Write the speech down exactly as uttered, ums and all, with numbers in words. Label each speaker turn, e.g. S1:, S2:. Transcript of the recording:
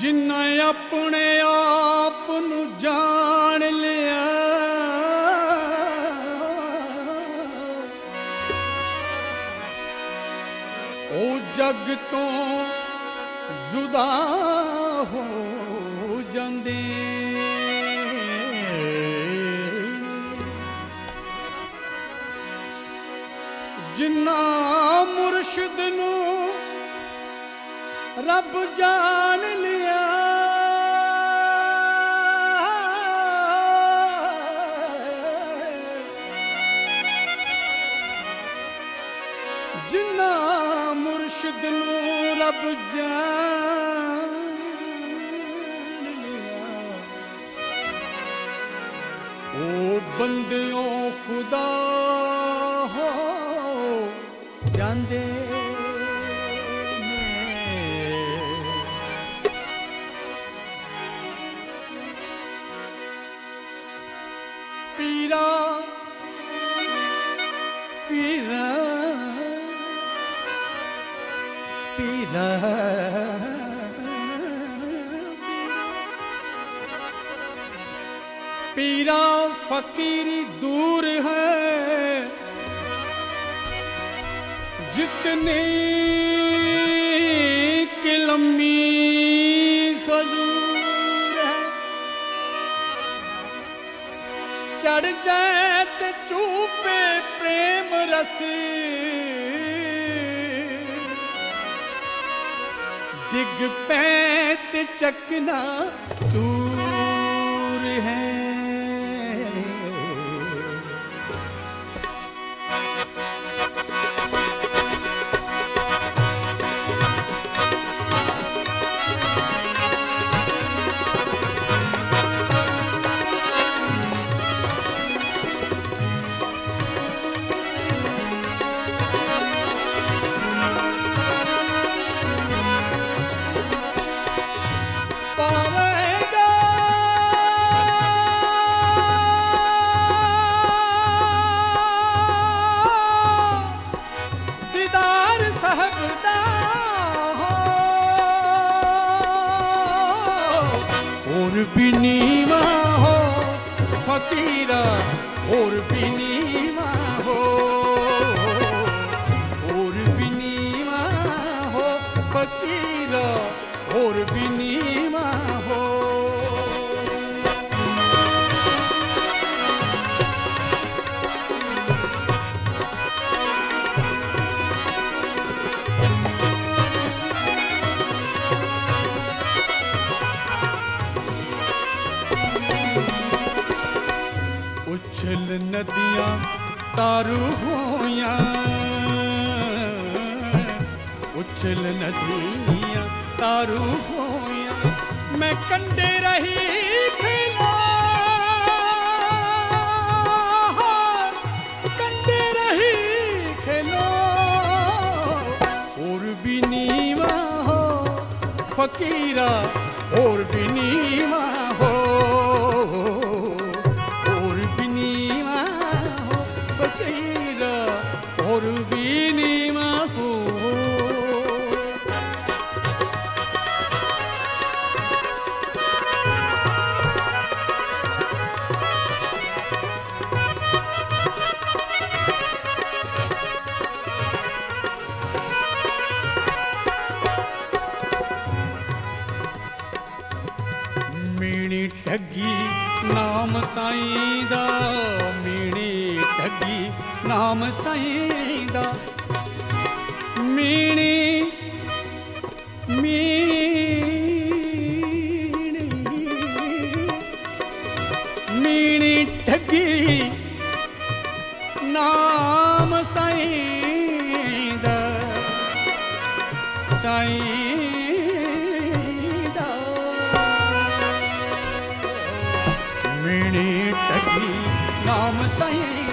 S1: जिन्ना अपने आप नू जान लिया ओ जग तो जुदा हो जांदे। जिन्ना मुर्शिद नू रब जान लिया जिन्ना मुर्शिद नू रब जान लिया ओ बंदियों खुदा हो जांदे। पीरा पीरा पीरा पीरा फकीरी दूर है जितनी कि लम्बी खजूर है। चढ़ जाए ते चूपे प्रेम रस डिग पैत चकना चूर है। और भी नीवा हो फकीरा और भी नीवा हो और भी नीवा हो फकीरा और भी नीवा हो। उछल नदियां तारू होया उछल नदियां तारू होया मैं कंडे रही खेला कंडे रही खेलो और भी नीवा हो फकीरा और भी नीवा हो और भी नीमा हो। मीणी ठगी नाम साईं दा मीणी ठगी नाम साईं दा मीणी मीणी मीणी ठगी नाम साईं दा साईं दा मीणी ठगी नाम साईं